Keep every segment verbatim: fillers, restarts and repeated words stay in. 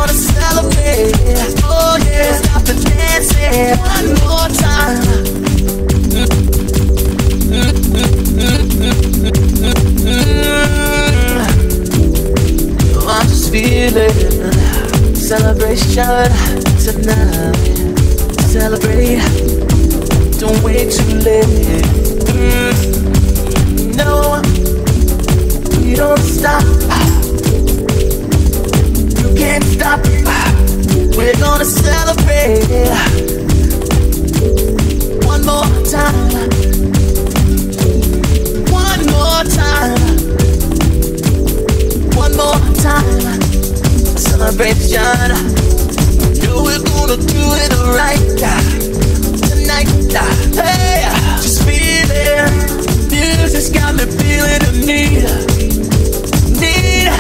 gonna celebrate. Oh yeah, stop the dancing one more time. I'm just feeling celebration tonight. Celebrate, don't wait too late. Mm, no, we don't stop. You can't stop. We're gonna celebrate one more time. One more time. One more time. Celebration. No, we're gonna do it right tonight. Hey, just feel it. Music's got me feeling the need. Need.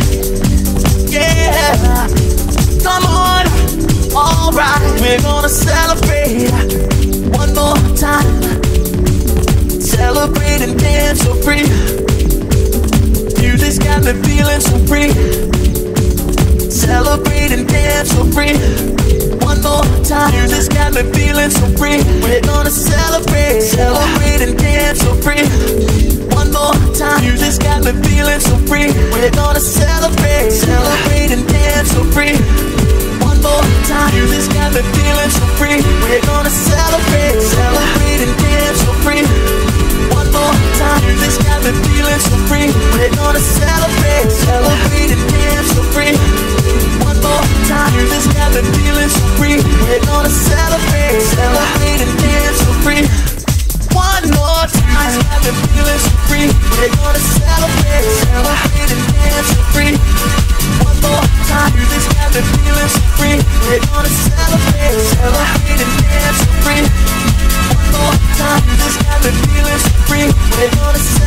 Yeah. Come on. Alright. We're gonna celebrate one more time. Celebrate and dance so free. Music's got me feeling so free. Celebrate and dance so free. One more time. Music's got me feeling so free. We're gonna celebrate. Celebrate and dance so free. One more time. Music's got me feeling so free. We're gonna celebrate. Celebrate and dance so free. One more time. Music's got me feeling so free. We're gonna celebrate. Celebrate and dance so free. One more time. Music's got me feeling so free. We're gonna celebrate. Celebrate and dance so free. One more time. Music's got me feeling so free. We're gonna celebrate. Celebrate and dance so free. One more time. Music's got me feeling so free. We're gonna celebrate. Celebrate and dance so free. One more time. Music's got me feeling so free. We're gonna celebrate. Celebrate and dance so free. One more time. Music's got me feeling so free. We're gonna celebrate.